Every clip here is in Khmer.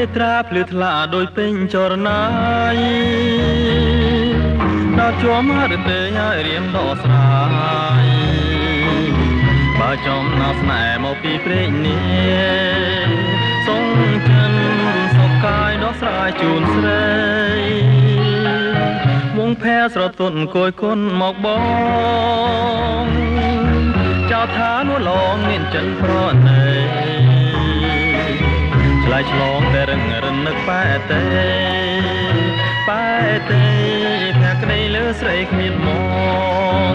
ត្រាភ្លឺថ្លាដោយពេញចរណាយដល់ជាប់រទេញឲ្យរៀមដកស្រាយបើចំណាស្នេហ៍មកពីព្រេងនេះសុងចិនសុខកាយដោះស្រាយជូនស្រីវងផែស្រទន់គយគុណមកបងចៅថានួលងមានចិនប្រណីឆ្លៃឆ្លងតែរឹងរនឹកបែទេបែទេភក្តីលើស្រីគ្មានមក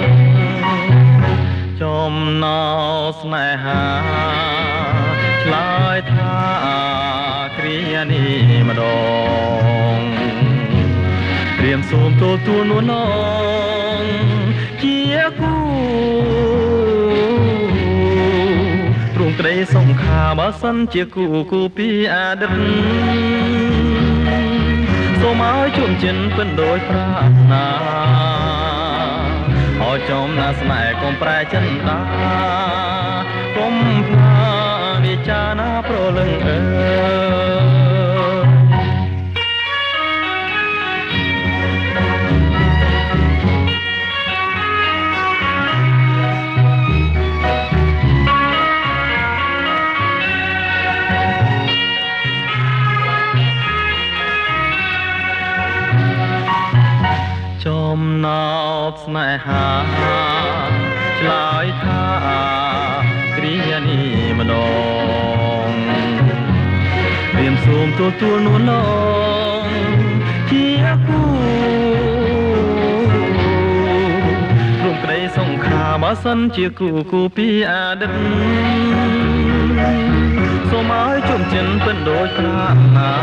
ចំណោស្នេហាឆ្លើយថាគ្រានេះម្ដងព្រាមសូមទទួលនួននងជាគូទ្រង់ក្តីសង្ខាបើសិនជាគូពីអតីតសូមឲ្យជួនចិនពិនដោយប្រាថ្នាឲ្យចំណាស្នេហ៍កុំប្រែចិនតាកុំភ្លាវិចារណាប្រលឹងចំណោទស្នេហាឆ្លើយថាគ្រានេះម្ដងព្រាមសូមទទួលនួននងជាគូទ្រង់ក្តីសង្ខាបើសិនជាគូពីអតីតសូមឲ្យជុំចិនពិនដូចប្រាថ្នា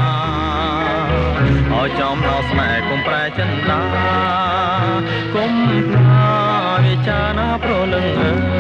ឲ្យចំណោស្នេហ៍កុំប្រែចិនតាកុំភ្លាវិចារណាប្រលឹង